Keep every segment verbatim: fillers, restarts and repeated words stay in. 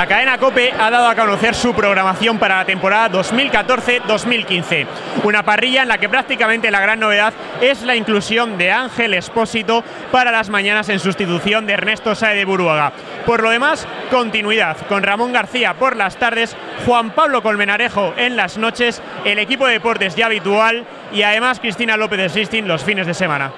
cadena COPE ha dado a conocer su programación para la temporada dos mil catorce dos mil quince. Una parrilla en la que prácticamente la gran novedad es la inclusión de Ángel Expósito para las mañanas en sustitución de Ernesto Sáez de Buruaga. Por lo demás, continuidad con Ramón García por las tardes, Juan Pablo Colmenarejo en las noches, el equipo de deportes ya habitual y además Cristina López de Sistín los fines de semana.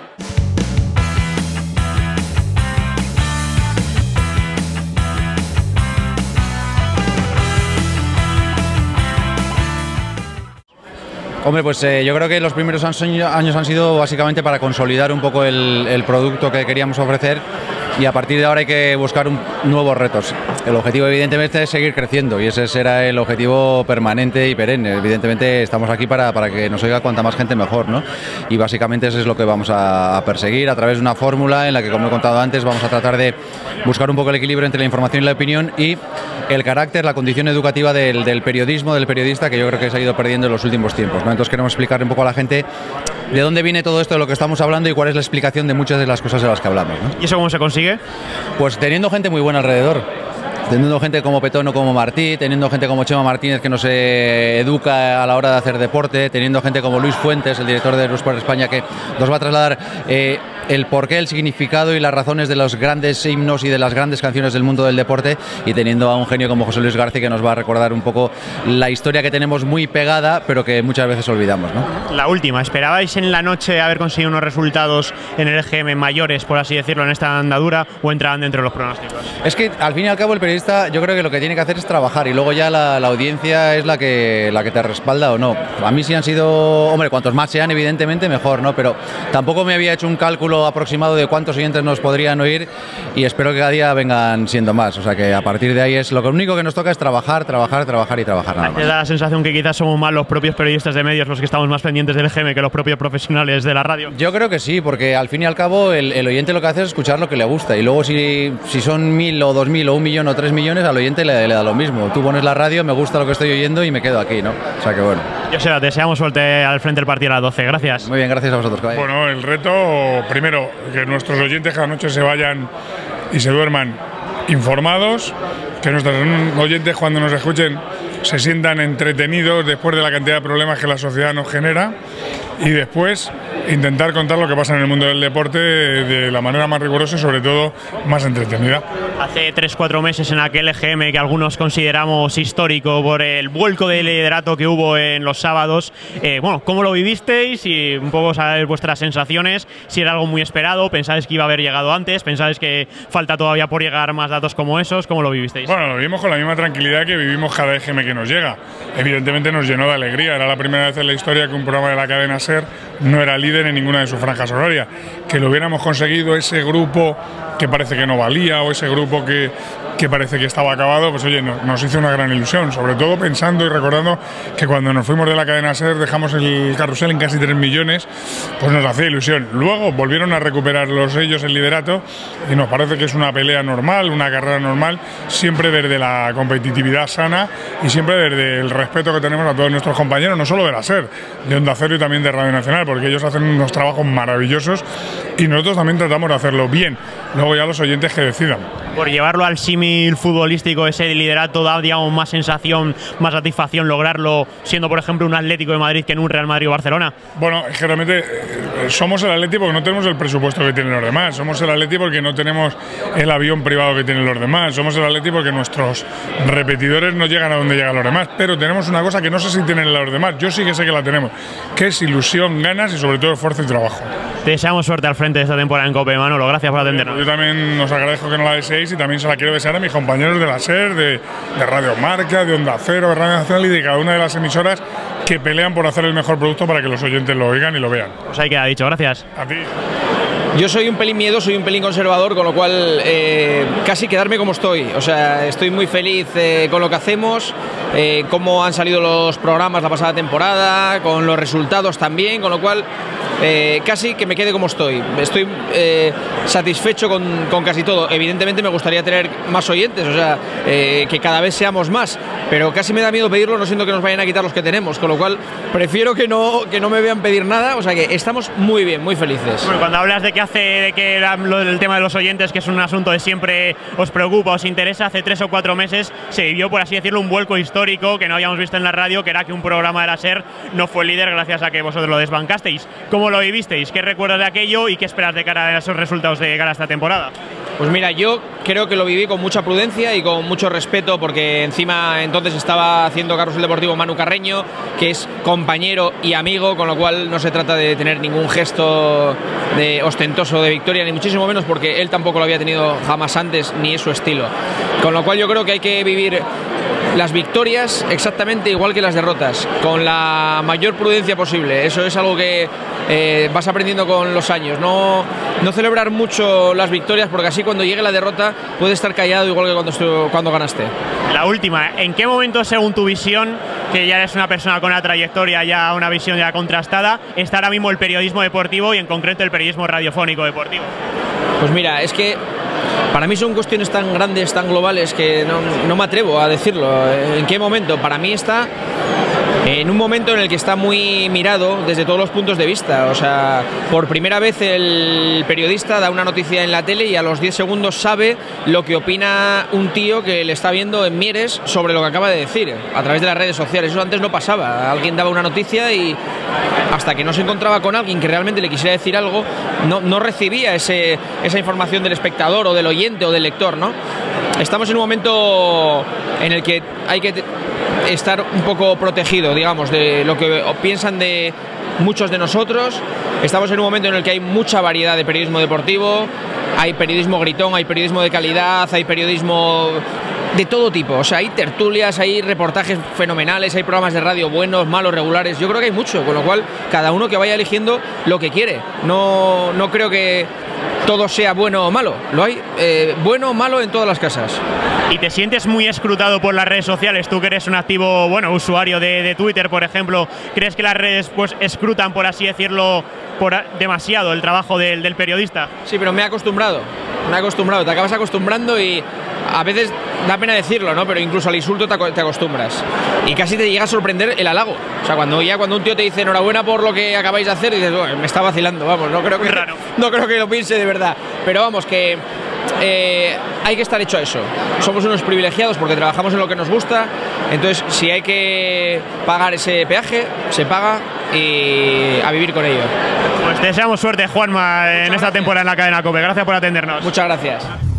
Hombre, pues eh, yo creo que los primeros años han sido básicamente para consolidar un poco el, el producto que queríamos ofrecer y a partir de ahora hay que buscar un, nuevos retos. El objetivo evidentemente es seguir creciendo y ese será el objetivo permanente y perenne. Evidentemente estamos aquí para, para que nos oiga cuanta más gente mejor, ¿no? Y básicamente eso es lo que vamos a, a perseguir a través de una fórmula en la que, como he contado antes, vamos a tratar de buscar un poco el equilibrio entre la información y la opinión y el carácter, la condición educativa del, del periodismo, del periodista, que yo creo que se ha ido perdiendo en los últimos tiempos, ¿no? Entonces queremos explicar un poco a la gente de dónde viene todo esto de lo que estamos hablando y cuál es la explicación de muchas de las cosas de las que hablamos, ¿no? ¿Y eso cómo se consigue? Pues teniendo gente muy buena alrededor. Teniendo gente como Petón o como Martí, teniendo gente como Chema Martínez que nos eh, educa a la hora de hacer deporte, teniendo gente como Luis Fuentes, el director de Eurosport España, que nos va a trasladar eh, el porqué, el significado y las razones de los grandes himnos y de las grandes canciones del mundo del deporte, y teniendo a un genio como José Luis García que nos va a recordar un poco la historia que tenemos muy pegada pero que muchas veces olvidamos, ¿no? La última, ¿esperabais en la noche haber conseguido unos resultados en el E G M mayores, por así decirlo, en esta andadura, o entraban dentro de los pronósticos? Es que al fin y al cabo el periodista, yo creo que lo que tiene que hacer es trabajar y luego ya la, la audiencia es la que, la que te respalda o no. A mí sí han sido, hombre, cuantos más sean evidentemente mejor, ¿no? Pero tampoco me había hecho un cálculo aproximado de cuántos oyentes nos podrían oír y espero que cada día vengan siendo más. O sea que a partir de ahí es lo único que nos toca es trabajar, trabajar, trabajar y trabajar nada más. ¿Te da la sensación que quizás somos más los propios periodistas de medios los que estamos más pendientes del E G M que los propios profesionales de la radio? Yo creo que sí, porque al fin y al cabo el, el oyente lo que hace es escuchar lo que le gusta y luego si, si son mil o dos mil o un millón o tres millones al oyente le, le da lo mismo. Tú pones la radio, me gusta lo que estoy oyendo y me quedo aquí, ¿no? O sea que bueno. Yo sé, te deseamos suerte al frente del partido a las doce. Gracias. Muy bien, gracias a vosotros. Que bueno, el reto, primero, que nuestros oyentes cada noche se vayan y se duerman informados, que nuestros oyentes cuando nos escuchen se sientan entretenidos después de la cantidad de problemas que la sociedad nos genera y después intentar contar lo que pasa en el mundo del deporte de la manera más rigurosa y sobre todo más entretenida. Hace tres cuatro meses en aquel E G M que algunos consideramos histórico por el vuelco de liderato que hubo en los sábados, eh, bueno, ¿cómo lo vivisteis? Y un poco saber vuestras sensaciones, si era algo muy esperado, pensáis que iba a haber llegado antes, pensáis que falta todavía por llegar más datos como esos, ¿cómo lo vivisteis? Bueno, lo vivimos con la misma tranquilidad que vivimos cada E G M que nos llega. Evidentemente nos llenó de alegría, era la primera vez en la historia que un programa de la cadena SER no era líder en ninguna de sus franjas horarias. Que lo hubiéramos conseguido ese grupo que parece que no valía o ese grupo que, que parece que estaba acabado, pues oye, nos, nos hizo una gran ilusión, sobre todo pensando y recordando que cuando nos fuimos de la cadena SER dejamos el carrusel en casi tres millones, pues nos hacía ilusión. Luego volvieron a recuperar los ellos el liderato y nos parece que es una pelea normal, una carrera normal, siempre desde la competitividad sana y siempre desde el respeto que tenemos a todos nuestros compañeros, no solo de la SER, de Onda Cero y también de Radio Nacional, porque ellos hacen unos trabajos maravillosos y nosotros también tratamos de hacerlo bien. Luego ya los oyentes que decidan. Por llevarlo al símil futbolístico, ese liderato da, digamos, más sensación, más satisfacción lograrlo siendo, por ejemplo, un Atlético de Madrid que en un Real Madrid o Barcelona. Bueno, es que realmente eh, somos el Atlético porque no tenemos el presupuesto que tienen los demás, somos el Atlético porque no tenemos el avión privado que tienen los demás, somos el Atlético porque nuestros repetidores no llegan a donde llegan los demás, pero tenemos una cosa que no sé si tienen los demás, yo sí que sé que la tenemos, que es ilusión, ganas y sobre todo esfuerzo y trabajo. Te deseamos suerte al frente de esta temporada en COPE, Manolo, gracias por atendernos. Yo también os agradezco que no la deseéis y también se la quiero desear a mis compañeros de la SER, de, de Radio Marca, de Onda Cero, de Radio Nacional y de cada una de las emisoras que pelean por hacer el mejor producto para que los oyentes lo oigan y lo vean. Pues ahí queda dicho, gracias. A ti. Yo soy un pelín miedoso, soy un pelín conservador, con lo cual eh, casi quedarme como estoy. O sea, estoy muy feliz eh, con lo que hacemos, eh, cómo han salido los programas la pasada temporada, con los resultados también, con lo cual eh, casi que me quede como estoy. Estoy eh, satisfecho con, con casi todo. Evidentemente me gustaría tener más oyentes, o sea, eh, que cada vez seamos más. pero casi me da miedo pedirlo, no siento que nos vayan a quitar los que tenemos, con lo cual prefiero que no, que no me vean pedir nada, o sea que estamos muy bien, muy felices. Bueno, cuando hablas de que hace de que la, lo del tema de los oyentes, que es un asunto de siempre os preocupa, os interesa, hace tres o cuatro meses se vivió, por así decirlo, un vuelco histórico que no habíamos visto en la radio, que era que un programa de la SER no fue líder gracias a que vosotros lo desbancasteis. ¿Cómo lo vivisteis? ¿Qué recuerdas de aquello y qué esperas de cara a esos resultados de cara a esta temporada? Pues mira, yo creo que lo viví con mucha prudencia y con mucho respeto, porque encima entonces estaba haciendo Carrusel Deportivo Manu Carreño, que es compañero y amigo, con lo cual no se trata de tener ningún gesto de ostentoso de victoria, ni muchísimo menos, porque él tampoco lo había tenido jamás antes, ni es su estilo. Con lo cual yo creo que hay que vivir las victorias exactamente igual que las derrotas, con la mayor prudencia posible. Eso es algo que eh, vas aprendiendo con los años. No, no celebrar mucho las victorias, porque así cuando llegue la derrota puedes estar callado igual que cuando, cuando ganaste. La última, ¿en qué momento, según tu visión, que ya eres una persona con una trayectoria, ya una visión ya contrastada, está ahora mismo el periodismo deportivo y en concreto el periodismo radiofónico deportivo? Pues mira, es que para mí son cuestiones tan grandes, tan globales, que no, no me atrevo a decirlo. ¿En qué momento? Para mí está en un momento en el que está muy mirado desde todos los puntos de vista. O sea, por primera vez el periodista da una noticia en la tele y a los diez segundos sabe lo que opina un tío que le está viendo en Mieres sobre lo que acaba de decir, a través de las redes sociales. Eso antes no pasaba. Alguien daba una noticia y hasta que no se encontraba con alguien que realmente le quisiera decir algo, no, no recibía ese, esa información del espectador o del oyente o del lector, ¿no? Estamos en un momento en el que hay que estar un poco protegido, digamos, de lo que piensan de muchos de nosotros. Estamos en un momento en el que hay mucha variedad de periodismo deportivo, hay periodismo gritón, hay periodismo de calidad, hay periodismo de todo tipo. O sea, hay tertulias, hay reportajes fenomenales, hay programas de radio buenos, malos, regulares. Yo creo que hay mucho, con lo cual cada uno que vaya eligiendo lo que quiere. No, no creo que todo sea bueno o malo. Lo hay eh, bueno o malo en todas las casas. ¿Y te sientes muy escrutado por las redes sociales? Tú que eres un activo, bueno, usuario de, de Twitter, por ejemplo, ¿crees que las redes pues escrutan, por así decirlo, por a, demasiado el trabajo del, del periodista? Sí, pero me he acostumbrado, me he acostumbrado, te acabas acostumbrando y a veces da pena decirlo, ¿no? Pero incluso al insulto te, te acostumbras y casi te llega a sorprender el halago. O sea, cuando ya cuando un tío te dice enhorabuena por lo que acabáis de hacer, dices, bueno, me está vacilando, vamos, no creo que, raro. no creo que lo piense de verdad. Pero vamos, que eh, hay que estar hecho a eso. Somos unos privilegiados porque trabajamos en lo que nos gusta, entonces si hay que pagar ese peaje, se paga y a vivir con ello. Pues te deseamos suerte, Juanma, en esta temporada en la cadena COPE. Gracias por atendernos. Muchas gracias.